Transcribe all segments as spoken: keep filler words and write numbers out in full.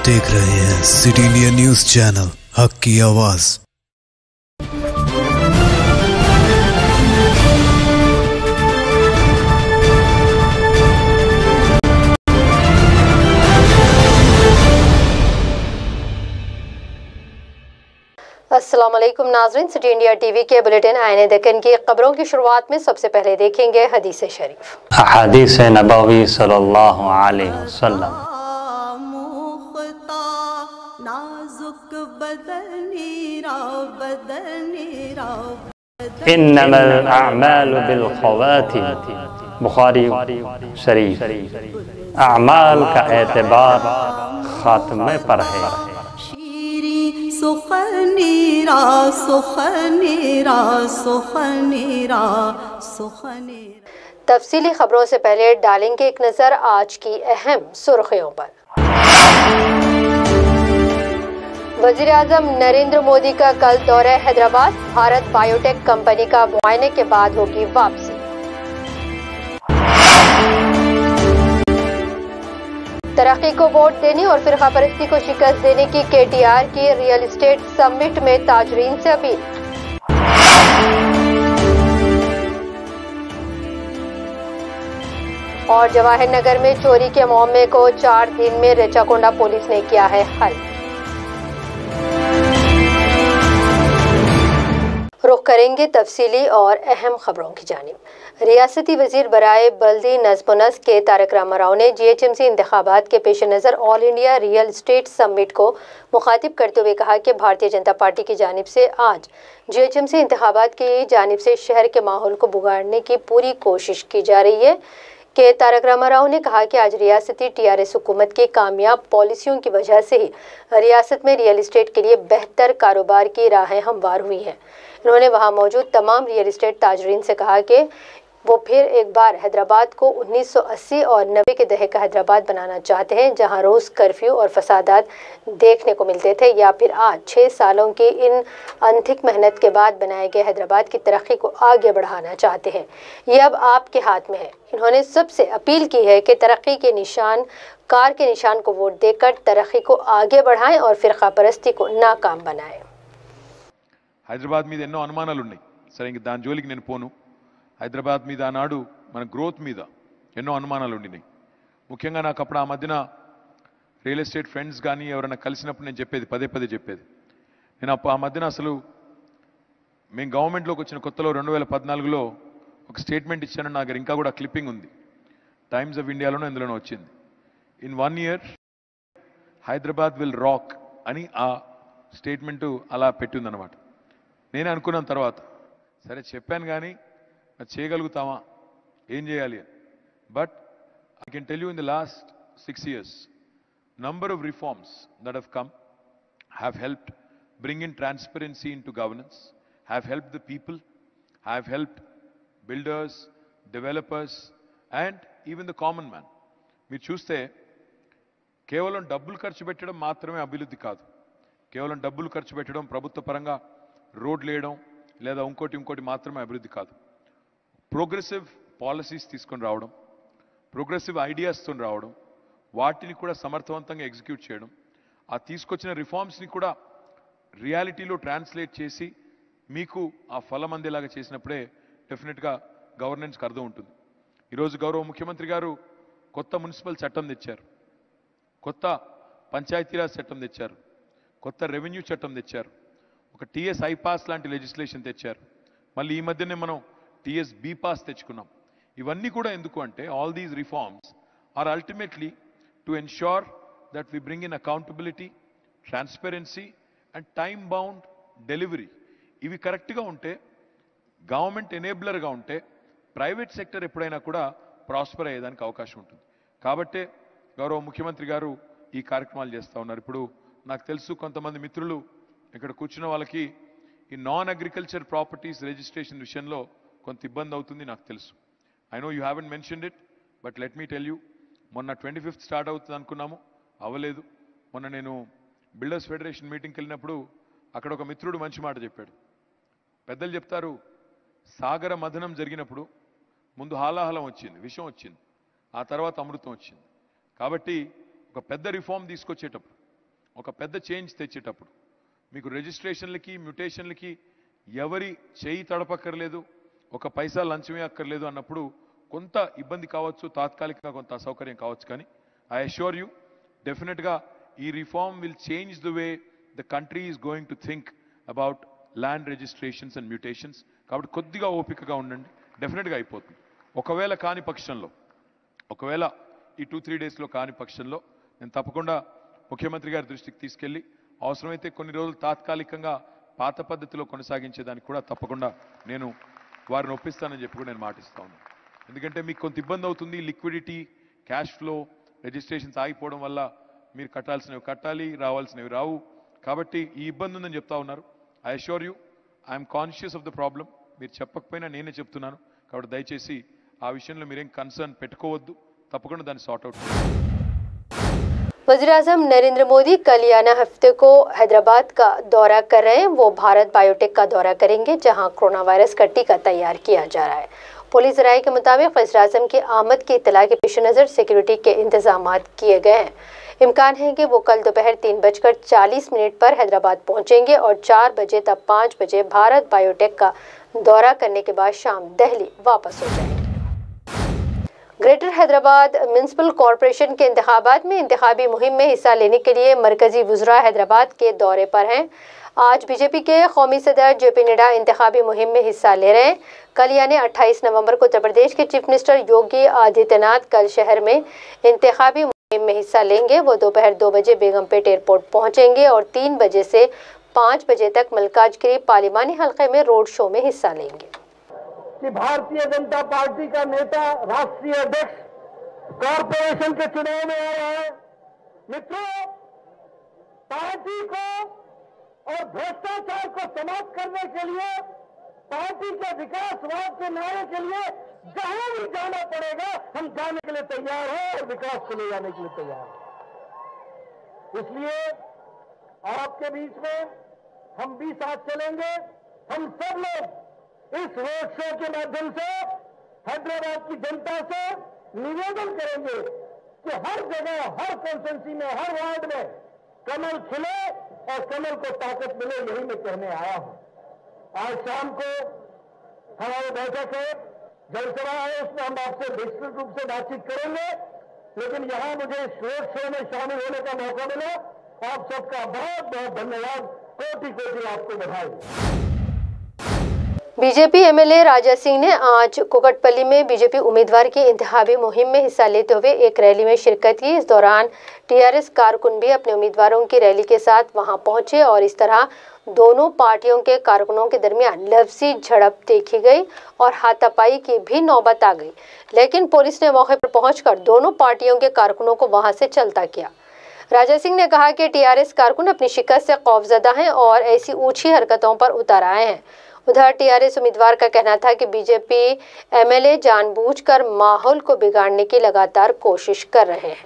देख रहे हैं सिटी इंडिया न्यूज चैनल, हक की आवाज। अस्सलाम वालेकुम नाज़रीन, सिटी इंडिया टीवी के बुलेटिन आईने दक्कन की खबरों की शुरुआत में सबसे पहले देखेंगे हदीस शरीफ। हदीस नबवी सल्लल्लाहु अलैहि वसल्लम। इन्नमल अअमालु बिल ख़वातिम, बुखारी शरीफ। अमाल का एतबार खात्मे पर है। सुखनीरा सुखनीरा सुखनीरा सुखनीरा। तफसीली खबरों से पहले डालेंगे एक नजर आज की अहम सुर्खियों पर। वजीर आजम नरेंद्र मोदी का कल दौरा हैदराबाद, भारत बायोटेक कंपनी का मुआयने के बाद होगी वापसी। तरक्की को वोट देने और फिरका परस्ती को शिकस्त देने की केटीआर की रियल एस्टेट समिट में ताजरीन से अपील। और जवाहर नगर में चोरी के मामले को चार दिन में रेचाकोंडा पुलिस ने किया है हल। रुख करेंगे तफसीली और अहम खबरों की जानिब। रियासती वजीर बराए बल्दी नज़्म व नस्क के तारक रामा राव ने जी एच एम सी इंतखाबात के पेश नज़र all India real estate summit को मुखातिब करते हुए कहा कि भारतीय जनता पार्टी की जानिब से आज जी एच एम सी इंतखाबात की जानिब से शहर के माहौल को बिगाड़ने की पूरी कोशिश की जा रही है कि तारक रामा राव ने कहा कि आज रियासती टी आर एस हुकूमत की कामयाब पॉलिसियों की वजह से ही रियासत में रियल एस्टेट के लिए बेहतर कारोबार की राहें हमवार हुई हैं। उन्होंने वहां मौजूद तमाम रियल एस्टेट ताजरीन से कहा कि वो फिर एक बार हैदराबाद को उन्नीस सौ अस्सी और नब्बे के दहक का हैदराबाद बनाना चाहते हैं, जहां रोज़ कर्फ्यू और फसादात देखने को मिलते थे, या फिर आज छः सालों की इन अनथिक मेहनत के बाद बनाए गए हैदराबाद की तरक्की को आगे बढ़ाना चाहते हैं। ये अब आपके हाथ में है। इन्होंने सबसे अपील की है कि तरक्की के निशान कार के निशान को वोट देकर तरक्की को आगे बढ़ाएं और फिरका परस्ती को नाकाम बनाएं। హైదరాబాద్ మీద ఎన్నో అనుమానాలు ఉన్నాయి. సరే ఇంక దాని జోలికి నేను పోను. హైదరాబాద్ మీద ఆనాడు మన గ్రోత్ మీద ఎన్నో అనుమానాలు ఉండినాయి. ముఖ్యంగా నాకు అప్పుడు ఆ మధ్యన రియల్ ఎస్టేట్ ఫ్రెండ్స్ కానీ ఎవరైనా కలిసినప్పుడు నేను చెప్పేది పదే పదే చెప్పేది నేను ఆ మధ్యన అసలు మేము గవర్నమెంట్లోకి వచ్చిన కొత్తలో రెండు వేల పద్నాలుగులో ఒక స్టేట్మెంట్ ఇచ్చాను. నా దగ్గర ఇంకా కూడా క్లిప్పింగ్ ఉంది. టైమ్స్ ఆఫ్ ఇండియాలోనూ ఇందులోనూ వచ్చింది. In one year Hyderabad will rock అని ఆ స్టేట్మెంటు అలా పెట్టిందనమాట. నేనే అనుకున్నాను తర్వాత, సరే చెప్పాను కానీ అది చేయగలుగుతామా, ఏం చేయాలి అని. But I can tell you in the last six years number of reforms that have come have helped bring in transparency into governance, have helped the people, have helped builders, developers and even the common man. మీరు చూస్తే కేవలం డబ్బులు ఖర్చు పెట్టడం మాత్రమే అభివృద్ధి కాదు. కేవలం డబ్బులు ఖర్చు పెట్టడం, ప్రభుత్వ పరంగా రోడ్లు వేయడం లేదా ఇంకోటి ఇంకోటి మాత్రమే అభివృద్ధి కాదు. ప్రోగ్రెసివ్ పాలసీస్ తీసుకొని రావడం, ప్రోగ్రెసివ్ ఐడియాస్తో రావడం, వాటిని కూడా సమర్థవంతంగా ఎగ్జిక్యూట్ చేయడం, ఆ తీసుకొచ్చిన రిఫార్మ్స్ని కూడా రియాలిటీలో ట్రాన్స్లేట్ చేసి మీకు ఆ ఫలం అందేలాగా చేసినప్పుడే డెఫినెట్గా గవర్నెన్స్కి అర్థం ఉంటుంది. ఈరోజు గౌరవ ముఖ్యమంత్రి గారు కొత్త మున్సిపల్ చట్టం తెచ్చారు, కొత్త పంచాయతీరాజ్ చట్టం తెచ్చారు, కొత్త రెవెన్యూ చట్టం తెచ్చారు, ఒక టీఎస్ ఐపాస్ లాంటి లెజిస్లేషన్ తెచ్చారు. మళ్ళీ ఈ మధ్యనే మనం టీఎస్ బీపాస్ తెచ్చుకున్నాం. ఇవన్నీ కూడా ఎందుకు అంటే all these reforms are ultimately to ensure that we bring in accountability, transparency and time bound delivery. ఇవి కరెక్ట్గా ఉంటే, గవర్నమెంట్ ఎనేబులర్గా ఉంటే, ప్రైవేట్ సెక్టర్ ఎప్పుడైనా కూడా ప్రాస్పర్ అయ్యేదానికి అవకాశం ఉంటుంది. కాబట్టే గౌరవ ముఖ్యమంత్రి గారు ఈ కార్యక్రమాలు చేస్తూ ఉన్నారు. ఇప్పుడు నాకు తెలుసు కొంతమంది మిత్రులు ఇక్కడ కూర్చున్న వాళ్ళకి ఈ నాన్ అగ్రికల్చర్ ప్రాపర్టీస్ రిజిస్ట్రేషన్ విషయంలో కొంత ఇబ్బంది అవుతుంది నాకు తెలుసు. I know you haven't mentioned it, but let me tell you, మొన్న ట్వంటీ ఫిఫ్త్ స్టార్ట్ అవుతుంది అనుకున్నాము, అవ్వలేదు. మొన్న నేను బిల్డర్స్ ఫెడరేషన్ మీటింగ్కి వెళ్ళినప్పుడు అక్కడ ఒక మిత్రుడు మంచి మాట చెప్పాడు. పెద్దలు చెప్తారు, సాగర మథనం జరిగినప్పుడు ముందు హాలాహలం వచ్చింది, విషం వచ్చింది, ఆ తర్వాత అమృతం వచ్చింది. కాబట్టి ఒక పెద్ద రిఫార్మ్ తీసుకొచ్చేటప్పుడు ఒక పెద్ద చేంజ్ తెచ్చేటప్పుడు మీకు రిజిస్ట్రేషన్లకి మ్యూటేషన్లకి ఎవరి చేయి తడపక్కర్లేదు, ఒక పైసా లంచమే అక్కర్లేదు అన్నప్పుడు కొంత ఇబ్బంది కావచ్చు, తాత్కాలికంగా కొంత అసౌకర్యం కావచ్చు. కానీ ఐ అష్యూర్ యూ డెఫినెట్గా ఈ reform will change the way the country is going to think about land registrations and mutations. కాబట్టి కొద్దిగా ఓపికగా ఉండండి, డెఫినెట్గా అయిపోతుంది. ఒకవేళ కాని పక్షంలో ఒకవేళ ఈ టూ త్రీ డేస్లో కాని పక్షంలో నేను తప్పకుండా ముఖ్యమంత్రి గారి దృష్టికి తీసుకెళ్ళి అవసరమైతే కొన్ని రోజులు తాత్కాలికంగా పాత పద్ధతిలో కొనసాగించేదానికి కూడా తప్పకుండా నేను వారిని ఒప్పిస్తానని చెప్పి కూడా నేను మాటిస్తా ఉన్నాను. ఎందుకంటే మీకు కొంత ఇబ్బంది అవుతుంది, లిక్విడిటీ, క్యాష్ ఫ్లో, రిజిస్ట్రేషన్స్ ఆగిపోవడం వల్ల మీరు కట్టాల్సినవి కట్టాలి, రావాల్సినవి రావు. కాబట్టి ఈ ఇబ్బంది ఉందని చెప్తా ఉన్నారు. I assure you I'm conscious of the problem. మీరు చెప్పకపోయినా నేనే చెప్తున్నాను. కాబట్టి దయచేసి ఆ విషయంలో మీరేం కన్సర్న్ పెట్టుకోవద్దు, తప్పకుండా దాన్ని సార్ట్ అవుట్ చేయండి. वज़ीर-ए-आज़म नरेंद्र मोदी कल याना हफ्ते को हैदराबाद का दौरा कर रहे हैं। वो भारत बायोटेक का दौरा करेंगे, जहां कोरोना वायरस का टीका तैयार किया जा रहा है। पुलिस राय के मुताबिक वज़ीर-ए-आज़म की आमद की इत्तला के पेश नज़र सिक्योरिटी के इंतजाम किए गए हैं। इम्कान है कि वो कल दोपहर तीन बजकर चालीस मिनट पर हैदराबाद पहुंचेंगे और चार बजे तक पाँच बजे भारत बायोटेक का दौरा करने के बाद शाम दिल्ली वापस हो जाएंगे। ग्रेटर हैदराबाद म्युनिसिपल कॉरपोरेशन के इंतखाबात में इंतखाबी मुहिम में हिस्सा लेने के लिए मरकजी वुज़रा हैदराबाद के दौरे पर हैं। आज बीजेपी के कौमी सदर जेपी नड्डा इंतखाबी मुहिम में हिस्सा ले रहे हैं। कल यानी अट्ठाईस नवंबर को उत्तर प्रदेश के चीफ मिनिस्टर योगी आदित्यनाथ कल शहर में इंतखाबी मुहिम में हिस्सा लेंगे। वो दोपहर दो बजे बेगमपेट एयरपोर्ट पहुंचेंगे और तीन बजे से पाँच बजे तक मलकाजगिरी पार्लिमानी हल्के में रोड शो में हिस्सा लेंगे। कि भारतीय जनता पार्टी का नेता, राष्ट्रीय अध्यक्ष कॉरपोरेशन के चुनाव में आ रहा है। मित्रों, पार्टी को और भ्रष्टाचार को समाप्त करने के लिए, पार्टी के विकासवाद के नारे के लिए जहां भी जाना पड़ेगा हम जाने के लिए तैयार हैं और विकास को ले जाने के लिए तैयार हैं। इसलिए आपके बीच में हम भी साथ चलेंगे। हम सब लोग इस रोड शो के माध्यम से हैदराबाद की जनता से निवेदन करेंगे कि हर जगह, हर कॉन्स्टिट्यूंसी में, हर वार्ड में कमल खिले और कमल को ताकत मिले। यही मैं कहने आया हूं। आज शाम को हमारी बैठक है, जनसभा है, उसमें हम आपसे विस्तृत रूप से बातचीत करेंगे। लेकिन यहां मुझे इस रोड शो में शामिल होने का मौका मिला। आप सबका बहुत बहुत धन्यवाद, कोटि कोटि आपको बधाई। बीजेपी एमएलए राजा सिंह ने आज कुकटपल्ली में बीजेपी उम्मीदवार की इंतखाबी मुहिम में हिस्सा लेते हुए एक रैली में शिरकत की। इस दौरान टीआरएस कारकुन भी अपने उम्मीदवारों की रैली के साथ वहां पहुंचे और इस तरह दोनों पार्टियों के कारकुनों के दरमियान लफ्जी झड़प देखी गई और हाथापाई की भी नौबत आ गई। लेकिन पुलिस ने मौके पर पहुंचकर दोनों पार्टियों के कारकुनों को वहां से चलता किया। राजा सिंह ने कहा कि टीआरएस कारकुन अपनी शिकस्त से खौफजदा हैं और ऐसी ऊंची हरकतों पर उतर आए हैं। उधर टीआरएस उम्मीदवार का कहना था कि बीजेपी एमएलए जानबूझकर माहौल को बिगाड़ने की लगातार कोशिश कर रहे हैं।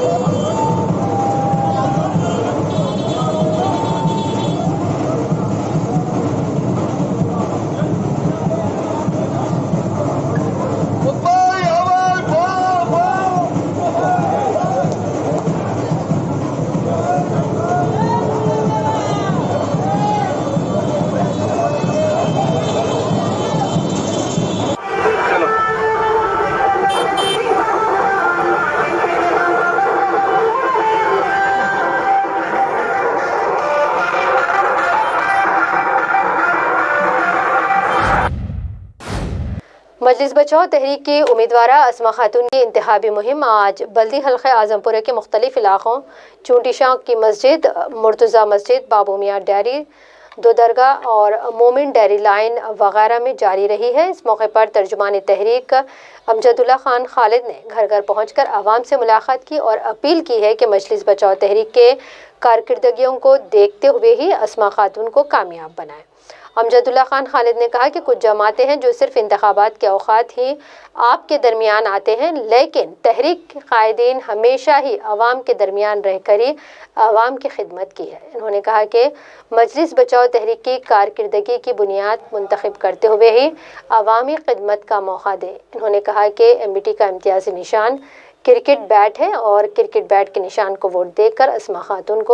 मजलिस बचाओ तहरीक की उम्मीदवार अस्मा खातून की इंतखाबी मुहिम आज बल्दी हल्के आजमपुरे के मुख्तलिफ इलाकों चूंटी शाख की मस्जिद, मुर्तज़ा मस्जिद, बाबू मियाँ डेयरी, दो दरगाह और मोमिन डेयरी लाइन वगैरह में जारी रही है। इस मौके पर तर्जुमान तहरीक अमजदुल्ला खान खालिद ने घर घर पहुंचकर आवाम से मुलाकात की और अपील की है कि मजलिस बचाओ तहरीक के कारकर्दगियों को देखते हुए ही अस्मा खातून को कामयाब बनाएं। अमजदुल्ला खान खालिद ने कहा कि कुछ जमातें हैं जो सिर्फ इंतखाबात के औकात ही आपके दरमियान आते हैं, लेकिन तहरीक के कायदीन हमेशा ही आवाम के दरमियान रहकर ही आवाम की खिदमत की है। उन्होंने कहा कि मजलिस बचाओ तहरीक की कारकर्दगी की बुनियाद मुंतखब करते हुए ही आवामी खिदमत का मौका दे। उन्होंने कहा कि एमबीटी का इम्तियाजी निशान क्रिकेट बैट है और क्रिकेट बैट के निशान को वोट देकर अस्मा खातून को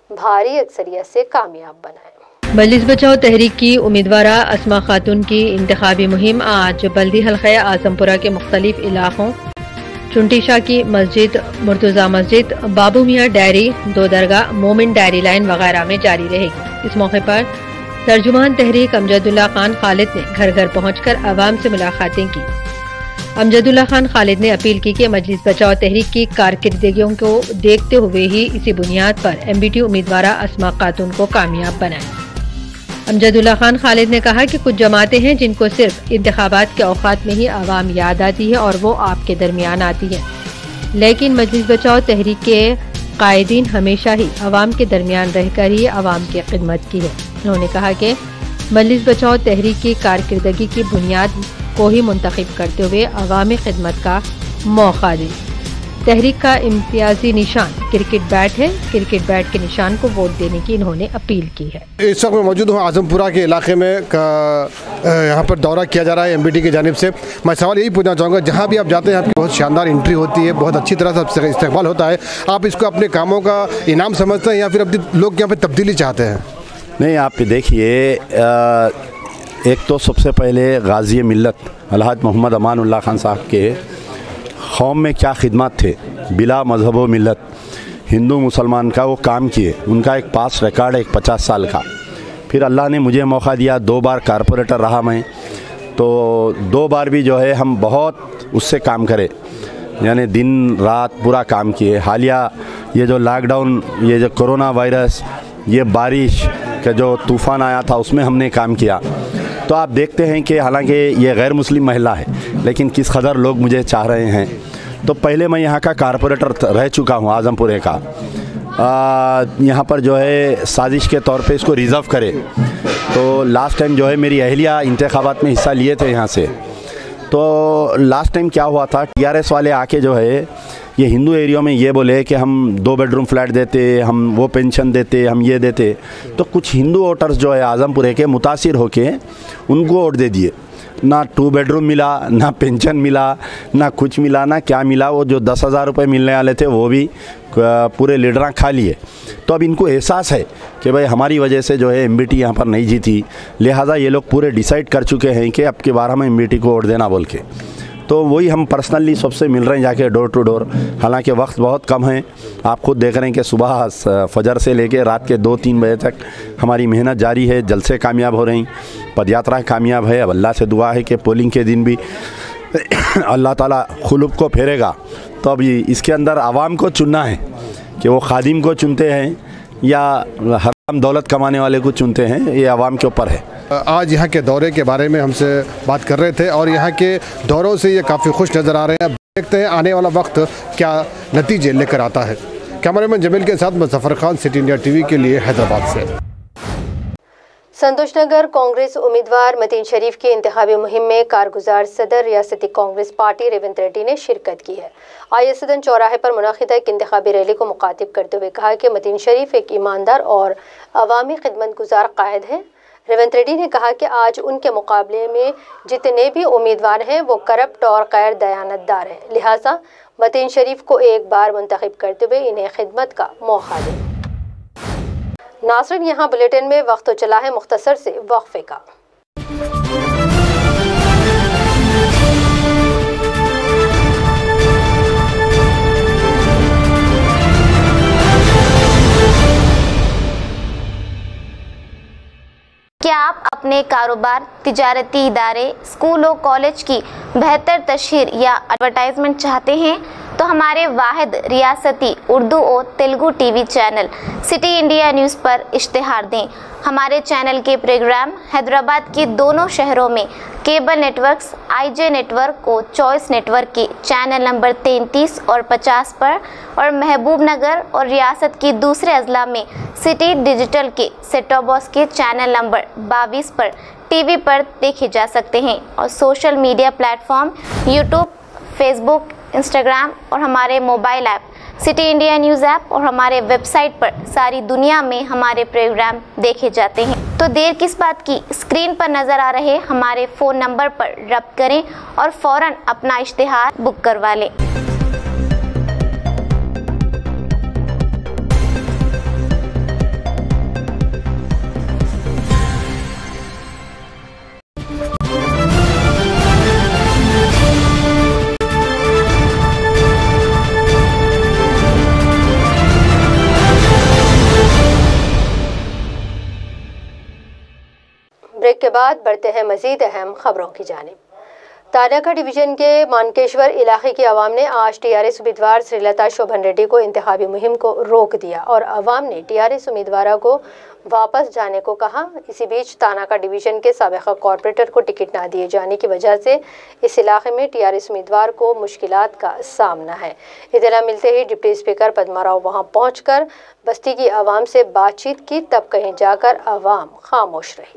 भारी अक्सरियत से कामयाब बनाए। मजलिस बचाओ तहरीक की उम्मीदवार अस्मा खातून की इंतखाबी मुहिम आज बल्दी हल्का आजमपुरा के मुख्तलिफ इलाकों चुंटीशाह की मस्जिद, मुर्तुजा मस्जिद, बाबू मियाँ डेयरी, दो दरगाह, मोमिन डेयरी लाइन वगैरह में जारी रहेगी। इस मौके पर तर्जुमान तहरीक अमजदुल्ला खान खालिद ने घर घर पहुंचकर आवाम से मुलाकातें की। अमजदुल्ला खान खालिद ने अपील की कि मजलिस बचाओ तहरीक की कारकर्दगियों को देखते हुए ही इसी बुनियाद पर एमबीटी उम्मीदवार अस्मा खातून को कामयाब बनाएं। अमजदुल्ला खान खालिद ने कहा कि कुछ जमातें हैं जिनको सिर्फ इंतखाबात के औकात में ही आवाम याद आती है और वो आपके दरमियान आती है, लेकिन मजलिस बचाओ तहरीक के कायदीन हमेशा ही आवाम के दरमियान रहकर ही आवाम की खिदमत की है। उन्होंने कहा कि मजलिस बचाओ तहरीक की कारकर्दगी की बुनियाद को ही मुंतखब करते हुए अवामी खिदमत का मौका दें। तहरीक का इम्तियाजी निशान क्रिकेट बैट है। क्रिकेट बैट के निशान को वोट देने की इन्होंने अपील की है। इस वक्त मैं मौजूद हूँ आजमपुरा के इलाके में, यहाँ पर दौरा किया जा रहा है एमबीटी की जानिब से। मैं सवाल यही पूछना चाहूँगा, जहाँ भी आप जाते हैं आपकी बहुत शानदार एंट्री होती है, बहुत अच्छी तरह से इस्तेमाल होता है, आप इसको अपने कामों का इनाम समझते हैं या फिर अपने लोग यहाँ पर तब्दीली चाहते हैं? नहीं, आप देखिए, एक तो सबसे पहले गाज़ी मिल्लत अलहाज मोहम्मद अमानुल्लाह खान साहब के कौम में क्या खिदमत थे, बिला मजहब व मिल्लत हिंदू मुसलमान का वो काम किए। उनका एक पास रिकॉर्ड है एक पचास साल का। फिर अल्लाह ने मुझे मौका दिया, दो बार कारपोरेटर रहा मैं, तो दो बार भी जो है हम बहुत उससे काम करे, यानी दिन रात पूरा काम किए। हालिया ये जो लॉकडाउन, ये जो कोरोना वायरस, ये बारिश का जो तूफ़ान आया था, उसमें हमने काम किया। तो आप देखते हैं कि हालांकि ये गैर मुस्लिम महिला है, लेकिन किस कदर लोग मुझे चाह रहे हैं। तो पहले मैं यहाँ का कारपोरेटर रह चुका हूँ आज़मपुरे का। यहाँ पर जो है साजिश के तौर पे इसको रिज़र्व करे, तो लास्ट टाइम जो है मेरी अहलिया इंतखाबात में हिस्सा लिए थे यहाँ से। तो लास्ट टाइम क्या हुआ था, टीआरएस वाले आके जो है ये हिंदू एरिया में ये बोले कि हम दो बेडरूम फ्लैट देते, हम वो पेंशन देते, हम ये देते। तो कुछ हिंदू वोटर्स जो है आज़मपुरे के मुतासिर होके उनको वोट दे दिए। ना टू बेडरूम मिला, ना पेंशन मिला, ना कुछ मिला, ना क्या मिला। वो जो दस हज़ार रुपये मिलने वाले थे वो भी पूरे लीडर खा लिए। तो अब इनको एहसास है कि भाई हमारी वजह से जो है एमबीटी यहाँ पर नहीं जीती, लिहाजा ये लोग पूरे डिसाइड कर चुके हैं कि अब के बार हम एमबीटी को वोट देना बोल के। तो वही हम पर्सनली सबसे मिल रहे हैं जाके डोर टू डोर। हालांकि वक्त बहुत कम है, आप खुद देख रहे हैं कि सुबह फजर से लेके रात के दो तीन बजे तक हमारी मेहनत जारी है। जलसे कामयाब हो रही, पदयात्रा कामयाब है। अब अल्लाह से दुआ है कि पोलिंग के दिन भी अल्लाह ताला खुलूब को फेरेगा। तो अभी इसके अंदर आवाम को चुनना है कि वो खादिम को चुनते हैं या हराम दौलत कमाने वाले को चुनते हैं, ये आवाम के ऊपर है। आज यहाँ के दौरे के बारे में हमसे बात कर रहे थे और यहाँ के दौरों से ये काफ़ी खुश नज़र आ रहे हैं। अब देखते हैं आने वाला वक्त क्या नतीजे लेकर आता है। कैमरामैन जमील के साथ मैं Zafar Khan, city India TV के लिए हैदराबाद से। संतोष नगर कांग्रेस उम्मीदवार मतीन शरीफ की इंतखाबी मुहिम में कारगुजार सदर रियासती कांग्रेस पार्टी रेवंत रेड्डी ने शिरकत की है। आई सदन चौराहे पर मुनाकिदा एक इंतखाबी रैली को मुखातिब करते हुए कहा कि मतीन शरीफ एक ईमानदार और अवामी खिदमत गुजार कायद हैं। रेवंत रेड्डी ने कहा कि आज उनके मुकाबले में जितने भी उम्मीदवार हैं वो करप्ट और गैर दयानतदार हैं, लिहाजा मतीन शरीफ को एक बार मुंतखब करते हुए इन्हें खिदमत का मौका दें। नाज़रीन, यहाँ बुलेटिन में वक्त तो चला है मुख्तसर से वक्फे का। क्या आप अपने कारोबार, तिजारती इदारे, स्कूल और कॉलेज की बेहतर तशहीर या एडवर्टाइजमेंट चाहते हैं? तो हमारे वाहिद रियासती उर्दू और Telugu TV channel city India news पर इश्तिहार दें। हमारे चैनल के प्रोग्राम हैदराबाद के दोनों शहरों में केबल नेटवर्क्स आईजे नेटवर्क और चॉइस नेटवर्क के चैनल नंबर तैंतीस और पचास पर और महबूब नगर और रियासत के दूसरे अजला में सिटी डिजिटल के सेट टॉप बॉक्स के चैनल नंबर बाईस पर टीवी पर देखे जा सकते हैं और social media platform YouTube, Facebook, Instagram और हमारे mobile app city India news app और हमारे वेबसाइट पर सारी दुनिया में हमारे प्रोग्राम देखे जाते हैं। तो देर किस बात की, स्क्रीन पर नज़र आ रहे हमारे फ़ोन नंबर पर रब्त करें और फ़ौरन अपना इश्तिहार बुक करवा लें। ब्रेक के बाद बढ़ते हैं मजीद अहम खबरों की जानिब। तानाका डिवीजन के मानकेश्वर इलाके की आवाम ने आज टीआरएस उम्मीदवार श्रीलता शोभन रेड्डी को इंतखाबी मुहिम को रोक दिया और आवाम ने टीआरएस उम्मीदवार को वापस जाने को कहा। इसी बीच तानाका डिवीजन के साबिक़ा कॉरपोरेटर को टिकट ना दिए जाने की वजह से इस इलाके में टीआरएस उम्मीदवार को मुश्किलात का सामना है। इत्तला मिलते ही डिप्टी स्पीकर पद्मा राव वहां पहुंचकर बस्ती की आवाम से बातचीत की, तब कहीं जाकर आवाम खामोश रही।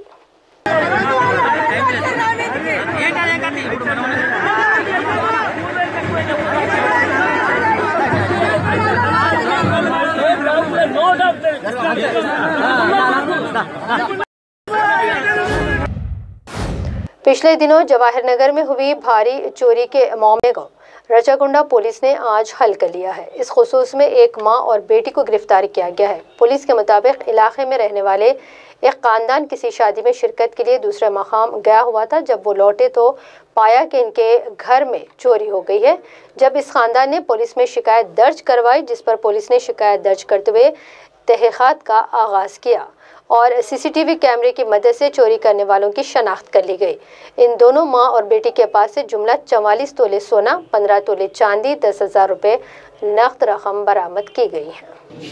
पिछले दिनों जवाहर नगर में हुई भारी चोरी के मामले को रचाकुंडा पुलिस ने आज हल कर लिया है। इस खुसूस में एक मां और बेटी को गिरफ्तार किया गया है। पुलिस के मुताबिक इलाके में रहने वाले एक खानदान किसी शादी में शिरकत के लिए दूसरे मकाम गया हुआ था। जब वो लौटे तो पाया कि इनके घर में चोरी हो गई है। जब इस खानदान ने पुलिस में शिकायत दर्ज करवाई, जिस पर पुलिस ने शिकायत दर्ज करते हुए तहकीकात का आगाज़ किया और सीसीटीवी कैमरे की मदद से चोरी करने वालों की शनाख्त कर ली गई। इन दोनों माँ और बेटी के पास से जुमला चवालीस तोले सोना, पंद्रह तोले चांदी, दस हजार रुपये नकद रकम बरामद की गई है।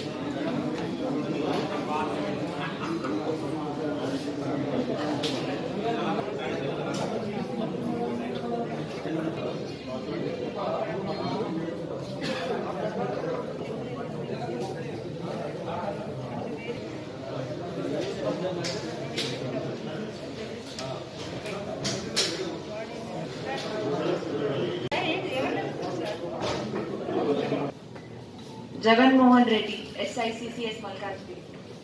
Jagan Mohan Reddy, S I C C S Malkajgiri.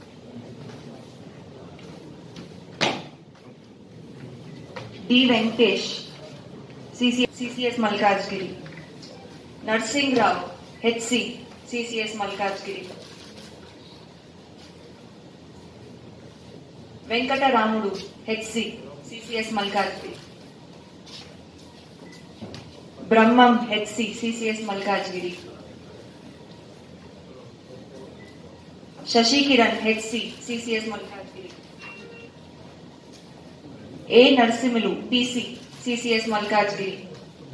D Venkatesh, C C S Malkajgiri. Narasimha Rao, H C, C C S Malkajgiri. Venkata Ramudu, H C, C C S Malkajgiri. Brahmam, H C, C C S Malkajgiri. Shashi Kiran, H C, C C S Malkajgiri. A Narasimlu, P C, C C S Malkajgiri.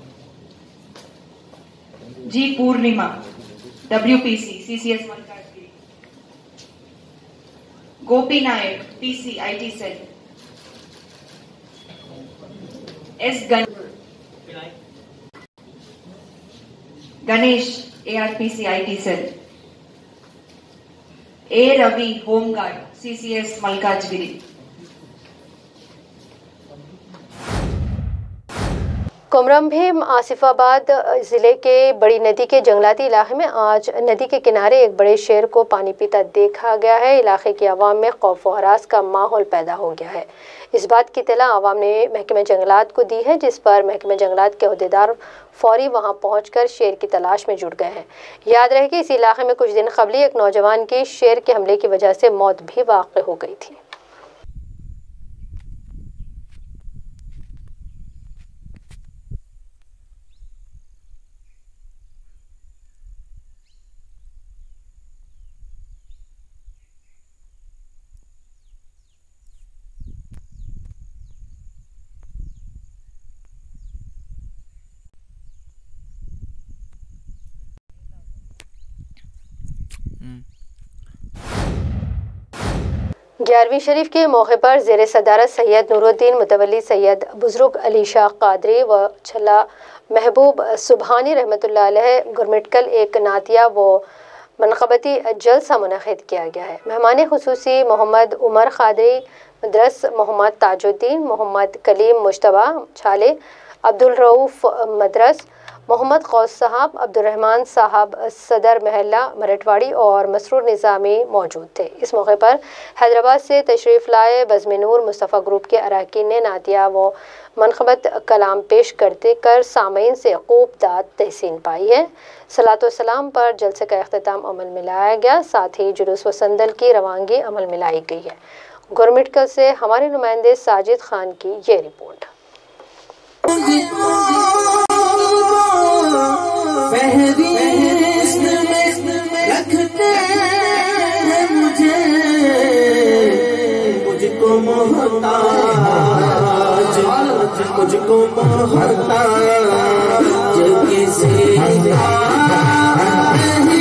G Purnima, W P C, C C S Malkajgiri. Gopi Nayak, P C, I T cell. S गण Ganesh, A R P C, I T cell. A Ravi, home guard, C C S Malkajgiri. Kumram Bheem Asifabad ज़िले के बड़ी नदी के जंगलाती इलाके में आज नदी के किनारे एक बड़े शेर को पानी पीता देखा गया है। इलाके की आवाम में खौफ व हरास का माहौल पैदा हो गया है। इस बात की इत्तला आवाम ने महकमे जंगलात को दी है, जिस पर महकमे जंगलात के अहदेदार फौरी वहां पहुंचकर शेर की तलाश में जुट गए हैं। याद रहे कि इस इलाके में कुछ दिन कबल एक नौजवान की शेर के हमले की वजह से मौत भी वाक़ हो गई थी। ग्यारहवीं शरीफ के मौके पर ज़ेर सदारत सैयद नूरुद्दीन मुतवल्ली, सैयद बुज़ुर्ग अली शाह कादरी व छला महबूब सुबहानी रहमतुल्लाह अलैह गुरमिटकल एक नातिया व मनक़बती जलसा मुनक़िद किया गया है। मेहमान खुसूसी मोहम्मद उमर कादरी मदरस, मोहम्मद ताजुद्दीन, मोहम्मद कलीम मुश्तबा छाले, अब्दुल रऊफ़ मदरस, मोहम्मद गौस साहब, अब्दुर्रहमान साहब सदर महल्ला मरठवाड़ी और मसरूर निज़ामी मौजूद थे। इस मौके पर हैदराबाद से तशरीफ़ लाए बज़्म नूर मुस्तफ़ा ग्रुप के अरकान ने नातिया व मनक़बत कलाम पेश करते कर सामीन से खूब दाद तहसीन पाई है। सलात व सलाम पर जलसे का अख्तिताम अमल में लाया गया, साथ ही जुलूस व संदल की रवानगी अमल में लाई गई है। गुरमिटकल से हमारे नुमाइंदे साजिद खान की ये रिपोर्ट। रखते हैं मुझे, मुझको मोहताज, आज मुझको मोहताज किसी का नहीं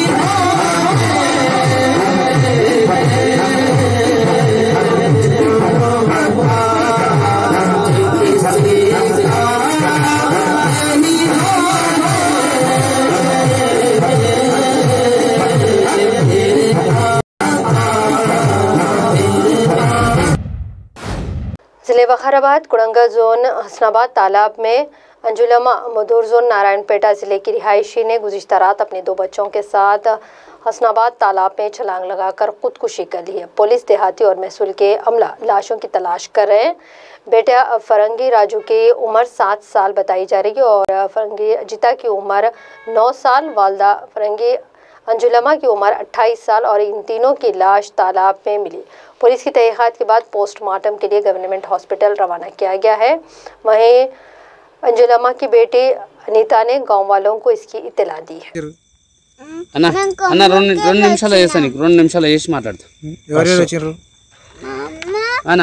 जिले बखराबाद कुड़ंगा जोन हसनाबाद तालाब में अंजुलमा मदूर जोन नारायणपेटा जिले की रिहायशी ने गुज़िश्ता रात अपने दो बच्चों के साथ हसनाबाद तालाब में छलांग लगाकर खुदकुशी कर ली है। पुलिस, देहाती और महसूल के अमला लाशों की तलाश कर रहे हैं। बेटा फरंगी राजू की उम्र सात साल बताई जा रही है और फरंगी अजिता की उम्र नौ साल, वालदा फरंगी अंजुलमा की उम्र अट्ठाईस साल और इन तीनों की लाश तालाब में मिली। पुलिस की तहकीकात के बाद पोस्टमार्टम के लिए गवर्नमेंट हॉस्पिटल रवाना किया गया है। वहीं अंजुलमा की बेटी अनीता ने गांव वालों को इसकी इत्तला दी है। అన్న అన్న రెండు రెండు నిమిషాలు వేస్తా నీకు రెండు నిమిషాలు వేసి మాట్లాడతా ఎవరెవరు వచ్చారు అన్న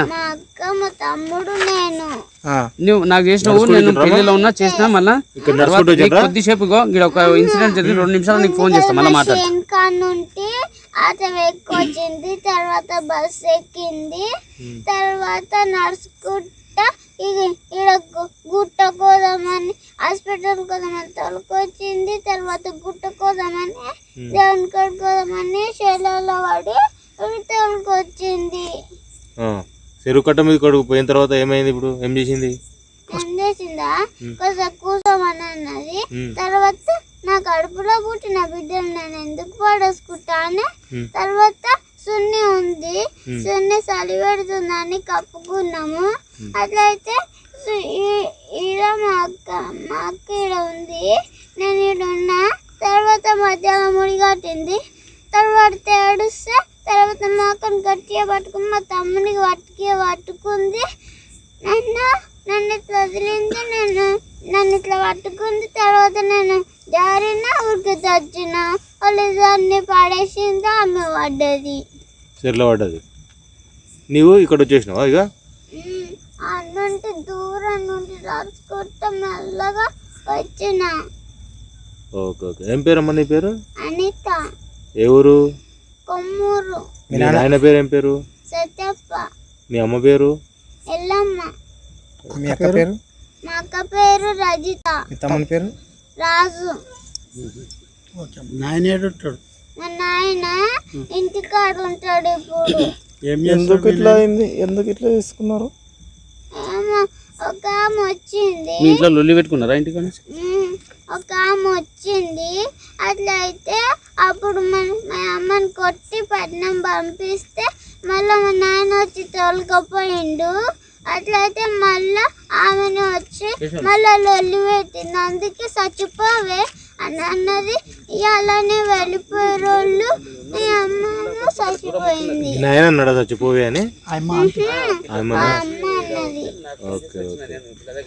నువ్వు నాకు చేసినావు నేను పెళ్లిలో ఉన్నా చేసినా మళ్ళా కొద్దిసేపు ఇక్కడ ఒక ఇన్సిడెంట్ జరిగింది రెండు నిమిషాలు నీకు ఫోన్ చేస్తా మళ్ళీ మాట్లాడతా వచ్చింది తర్వాత బస్ ఎక్కింది తర్వాత నడుచుకుంటా ఇక్కడ గుట్ట కోదామని హాస్పిటల్ కోదామని తోలుకొచ్చింది తర్వాత గుట్ట కోదామని దేవుని కాడికి కోదామని శైలలో పడి తోలుకొచ్చింది చెరువు కట్ట మీద కొడుకు పోయిన తర్వాత ఏమైంది ఇప్పుడు ఏం చేసింది ఏం చేసిందా కొంచెం కూర్చోమని అన్నది తర్వాత నా కడుపులో పుట్టిన బిడ్డలు నేను ఎందుకు పడేసుకుంటాను తర్వాత సున్ని ఉంది సున్ని చలి పెడుతుందని కప్పుకున్నాము అట్లయితే ఈడ మా అక్క మా అక్క ఈడ ఉంది నేను ఈడ ఉన్నా తర్వాత మధ్యాహ్నం ముడి కట్టింది తర్వాత ఏడుస్తే తర్వాత మా అక్కని గట్టిగా పట్టుకుని మా తమ్మునికి గట్టిగా పట్టుకుంది నన్ను నన్ను ఇట్లా వదిలింది నేను నన్ను ఇట్లా పట్టుకుంది తర్వాత నేను జారిన ఊరికి తెచ్చిన వాళ్ళు దాన్ని పడేసింది ఆమె పడ్డది చెర్లో పడ్డది నీవు ఇక్కడ వచ్చేసినావా ఇక అన్నంటే దూరం నుండి రాసుకుంటా మెల్లగా వచ్చిన ఓకే ఓకే ఏం పేరు అమ్మ నీ పేరు అనిత ఏ ఊరు కొమ్మూరు మీ నాయన పేరు ఏం పేరు సత్యప్ప మీ అమ్మ పేరు ఎల్లమ్మ మీ అక్క పేరు మా అక్క పేరు రజిత మీ తమ్ముని పేరు రాజు నాయన ఏడుంటాడు మా నాయన ఇంటికాడ ఉంటాడు ఇప్పుడు ఎందుకు ఇట్లా అయింది ఎందుకు ఇట్లా తీసుకున్నారు ఒక ఆమె వచ్చింది మీ ఇంట్లో లొల్లి పెట్టుకున్నారా ఇంటికి ఒక ఆమె వచ్చింది అట్లా అయితే అప్పుడు మా అమ్మని కొట్టి పట్నం పంపిస్తే మళ్ళీ మా నాయన వచ్చి తోలుకపోయిండు అట్లయితే మళ్ళా ఆమెను వచ్చి మళ్ళీ లొల్లి పెట్టింది అందుకే చచ్చిపోవే అని అన్నది అలానే వెళ్ళిపోయే రోజు మీ అమ్మ చచ్చిపోయింది నాయన అన్నాడా చచ్చిపోవే అని అమ్మ అన్నది ఓకే ఓకే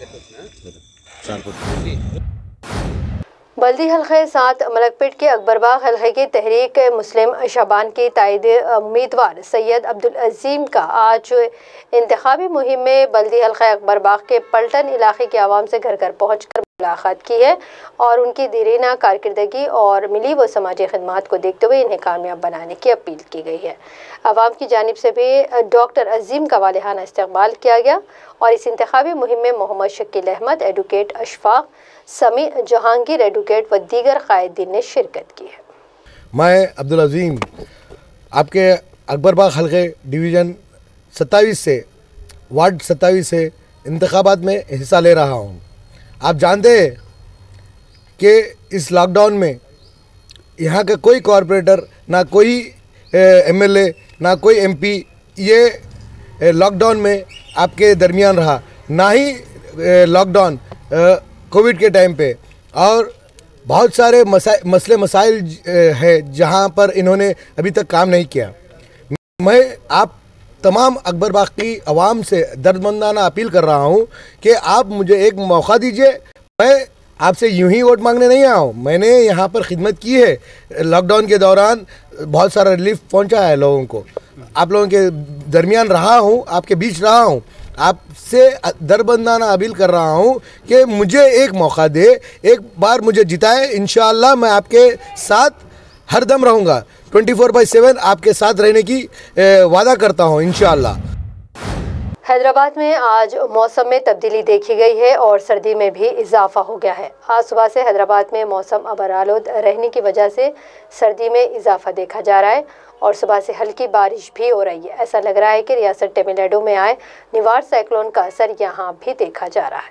बल्दी हल्के साथ मलकपेट के अकबरबाग हल्के की तहरीक मुस्लिम शबान की तायद उम्मीदवार सैयद अब्दुल अजीम का आज इंतखाबी मुहिम में बल्दी हल्का अकबरबाग के पलटन इलाके के आवाम से घर घर पहुँच कर मुलाकात की है और उनकी दीरीना कारकर्दगी और मिली व समाजी खदमात को देखते हुए इन्हें कामयाब बनाने की अपील की गई है। आवाम की जानिब से भी डॉक्टर अजीम का वालिहाना इस्तकबाल किया गया और इस इंतखाबी मुहिम में मोहम्मद शकील अहमद, एडवोकेट अशफाक समी, जहांगीर एडवोकेट व दीगर कायदीन ने शिरकत की है। मैं अब्दुल अजीम आपके अकबरबाग हल्के डिवीज़न सत्ताईस से वार्ड सत्ताईस से इंतखाबात में हिस्सा ले रहा हूँ। आप जानते हैं कि इस लॉकडाउन में यहाँ का कोई कॉरपोरेटर ना कोई एमएलए ना कोई एमपी ये लॉकडाउन में आपके दरमियान रहा, ना ही लॉकडाउन कोविड के टाइम पे। और बहुत सारे मसा, मसले मसाइल है जहाँ पर इन्होंने अभी तक काम नहीं किया। मैं आप तमाम अकबरबाग की आवाम से दर्दमंदाना अपील कर रहा हूँ कि आप मुझे एक मौका दीजिए, मैं आपसे यूं ही वोट मांगने नहीं आया हूँ, मैंने यहाँ पर खिदमत की है। लॉकडाउन के दौरान बहुत सारा रिलीफ पहुँचा है लोगों को, आप लोगों के दरमियान रहा हूँ, आपके बीच रहा हूँ। आपसे दरबंदाना अपील कर रहा हूँ कि मुझे एक मौका दे, एक बार मुझे जिताए। इंशाअल्लाह मैं आपके साथ हरदम रहूँगा, ट्वेंटी फोर बाई सेवन आपके साथ रहने की वादा करता हूँ इंशाअल्लाह। हैदराबाद में आज मौसम में तब्दीली देखी गई है और सर्दी में भी इजाफा हो गया है। आज सुबह से हैदराबाद में मौसम अबरालूद रहने की वजह से सर्दी में इजाफा देखा जा रहा है और सुबह से हल्की बारिश भी हो रही है। ऐसा लग रहा है कि रियासत तमिलनाडु में आए निवार साइक्लोन का असर यहाँ भी देखा जा रहा है।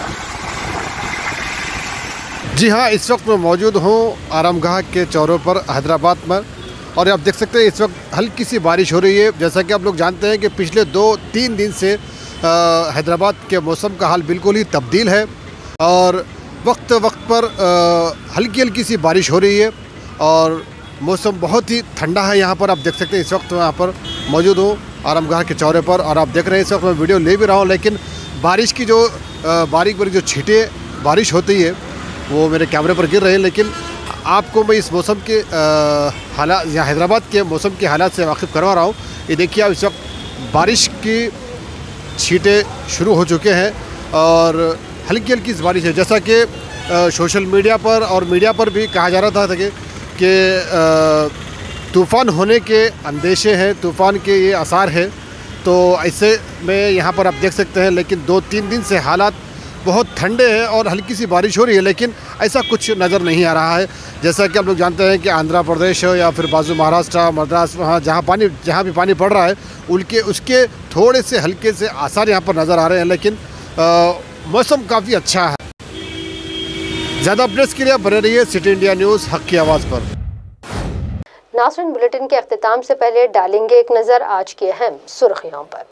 जी हाँ, इस वक्त मैं मौजूद हूँ आरामगाह के चौरों पर हैदराबाद में, और आप देख सकते हैं इस वक्त हल्की सी बारिश हो रही है। जैसा कि आप लोग जानते हैं कि पिछले दो तीन दिन से हैदराबाद के मौसम का हाल बिल्कुल ही तब्दील है और वक्त वक्त पर आ, हल्की हल्की सी बारिश हो रही है और मौसम बहुत ही ठंडा है। यहाँ पर आप देख सकते हैं इस वक्त मैं यहाँ पर मौजूद हूँ आरामगाह के चौरे पर, और आप देख रहे हैं इस वक्त मैं वीडियो ले भी रहा हूँ, लेकिन बारिश की जो आ, बारीक बारीक जो छींटें बारिश होती है वो मेरे कैमरे पर गिर रहे हैं। लेकिन आपको मैं इस मौसम के हालात या हैदराबाद के मौसम के हालात से वाकिफ़ करवा रहा हूँ। ये देखिए आप इस वक्त बारिश की छींटें शुरू हो चुके हैं और हल्की हल्की बारिश है। जैसा कि सोशल मीडिया पर और मीडिया पर भी कहा जा रहा था कि, कि तूफ़ान होने के अंदेशे हैं, तूफ़ान के ये आसार हैं। तो ऐसे में यहाँ पर आप देख सकते हैं, लेकिन दो तीन दिन से हालात बहुत ठंडे हैं और हल्की सी बारिश हो रही है, लेकिन ऐसा कुछ नज़र नहीं आ रहा है। जैसा कि आप लोग जानते हैं कि आंध्र प्रदेश हो या फिर बाजू महाराष्ट्र मद्रास, वहाँ जहाँ पानी जहाँ भी पानी पड़ रहा है उनके उसके थोड़े से हल्के से आसार यहाँ पर नज़र आ रहे हैं, लेकिन मौसम काफ़ी अच्छा है। ज़्यादा अपडेट्स के लिए बने रहिए सिटी इंडिया न्यूज़ हक की आवाज़ पर। नाज़रीन, बुलेटिन के अख्तिताम से पहले डालेंगे एक नज़र आज की अहम सुर्खियों पर।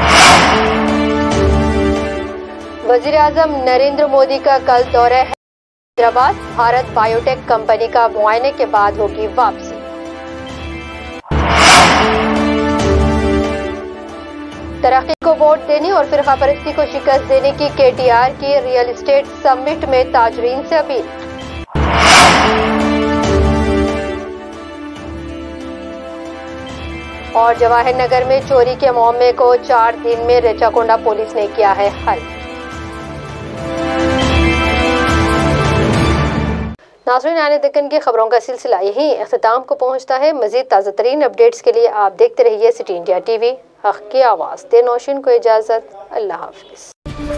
वज़ीर आज़म नरेंद्र मोदी का कल दौरा हैदराबाद, भारत बायोटेक कंपनी का मुआयने के बाद होगी वापसी। तरक्की को वोट देने और फिरका परस्ती को शिकस्त देने की केटीआर की रियल एस्टेट समिट में ताजरीन से अपील। और जवाहर नगर में चोरी के मामले को चार दिन में रेचाकोंडा पुलिस ने किया है हल। नाज़रीन, आने दक्कन की खबरों का सिलसिला यहीं अख्तिताम को पहुंचता है। मज़ीद ताज़ा तरीन अपडेट्स के लिए आप देखते रहिए सिटी इंडिया टीवी हक़ की आवाज़। दे नौशीन को इजाज़त, अल्लाह हाफ़िज़।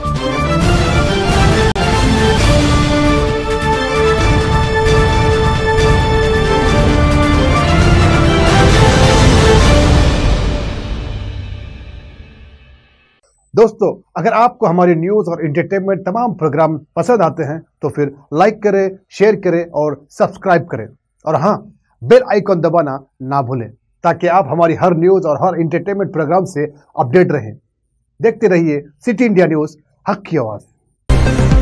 दोस्तों, अगर आपको हमारी न्यूज़ और एंटरटेनमेंट तमाम प्रोग्राम पसंद आते हैं तो फिर लाइक करें, शेयर करें और सब्सक्राइब करें, और हाँ, बेल आइकॉन दबाना ना भूलें ताकि आप हमारी हर न्यूज़ और हर एंटरटेनमेंट प्रोग्राम से अपडेट रहें। देखते रहिए सिटी इंडिया न्यूज़ हक़ की आवाज़।